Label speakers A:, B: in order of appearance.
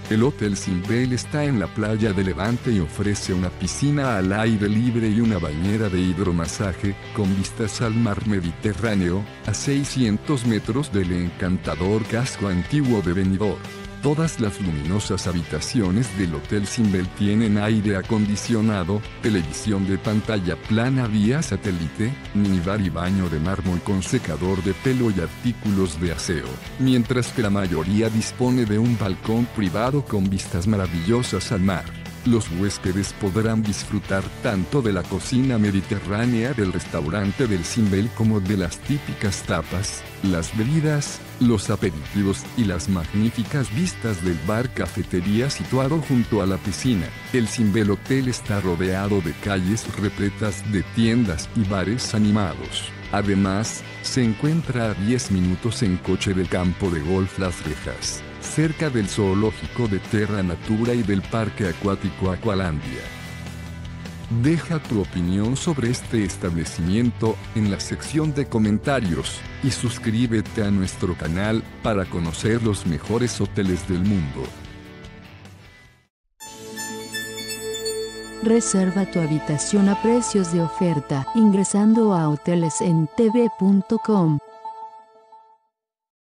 A: El Hotel Simbel está en la playa de Levante y ofrece una piscina al aire libre y una bañera de hidromasaje, con vistas al mar Mediterráneo, a 600 metros del encantador casco antiguo de Benidorm. Todas las luminosas habitaciones del Hotel Simbel tienen aire acondicionado, televisión de pantalla plana vía satélite, minibar y baño de mármol con secador de pelo y artículos de aseo, mientras que la mayoría dispone de un balcón privado con vistas maravillosas al mar. Los huéspedes podrán disfrutar tanto de la cocina mediterránea del restaurante del Simbel como de las típicas tapas, las bebidas, los aperitivos y las magníficas vistas del bar cafetería situado junto a la piscina. El Simbel Hotel está rodeado de calles repletas de tiendas y bares animados. Además, se encuentra a 10 minutos en coche del campo de golf Las Rejas, cerca del zoológico de Terra Natura y del parque acuático Aqualandia. Deja tu opinión sobre este establecimiento en la sección de comentarios y suscríbete a nuestro canal para conocer los mejores hoteles del mundo.
B: Reserva tu habitación a precios de oferta ingresando a hotelesentv.com.